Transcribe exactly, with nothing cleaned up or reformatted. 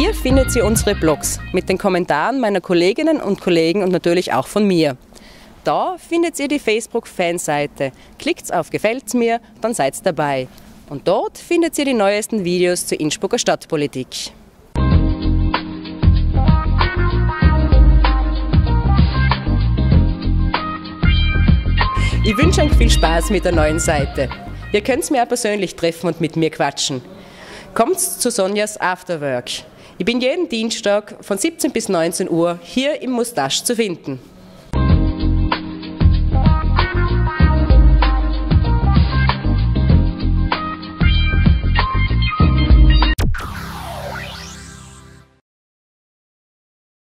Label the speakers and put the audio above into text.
Speaker 1: Hier findet ihr unsere Blogs mit den Kommentaren meiner Kolleginnen und Kollegen und natürlich auch von mir. Da findet ihr die Facebook-Fanseite. Klickt auf Gefällt's mir, dann seid dabei. Und dort findet ihr die neuesten Videos zur Innsbrucker Stadtpolitik. Ich wünsche euch viel Spaß mit der neuen Seite. Ihr könnt mir auch persönlich treffen und mit mir quatschen. Kommt zu Sonjas Afterwork. Ich bin jeden Dienstag von siebzehn bis neunzehn Uhr hier im Mustache zu finden.